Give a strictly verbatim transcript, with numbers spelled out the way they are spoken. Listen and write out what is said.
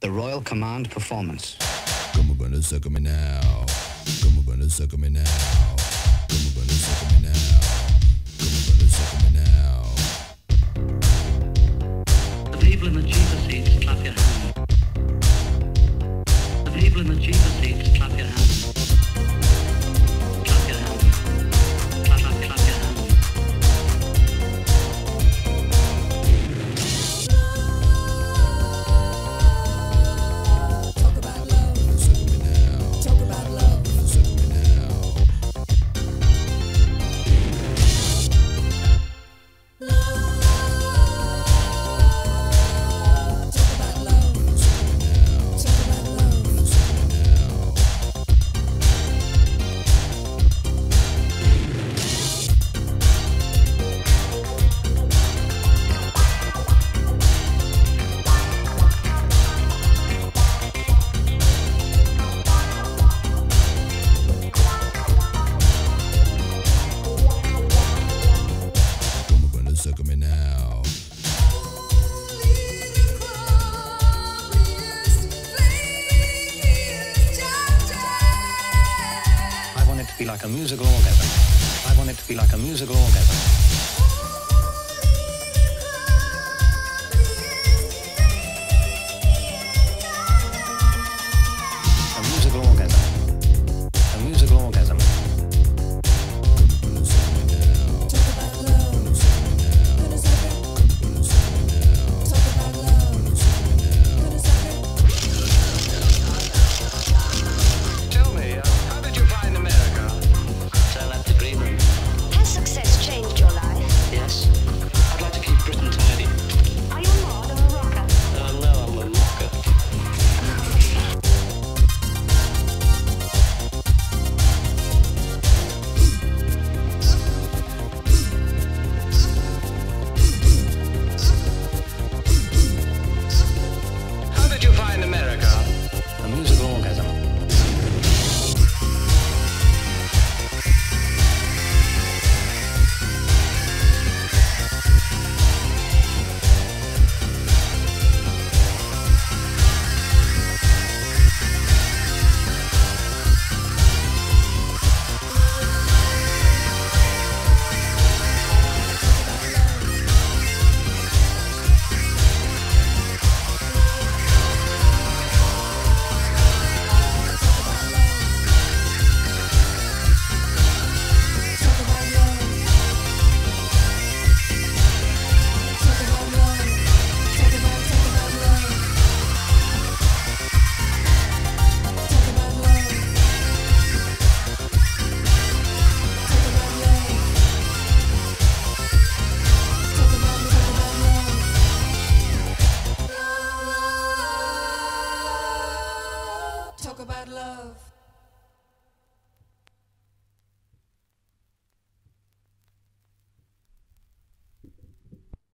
the Royal Command Performance. Come on, gonna suck me now. Come on, gonna suck me now. Come on, gonna suck me now. Come on, gonna suck me now. The people in the cheaper seats, clap your hands. The people in the cheaper seats, clap your hands. Clap your hands. Clap, clap, clap your hands. Talk about love. Suck me now. Talk about love. Suck me now. Suck me now. I want it to be like a musical orgasm. I want it to be like a musical orgasm.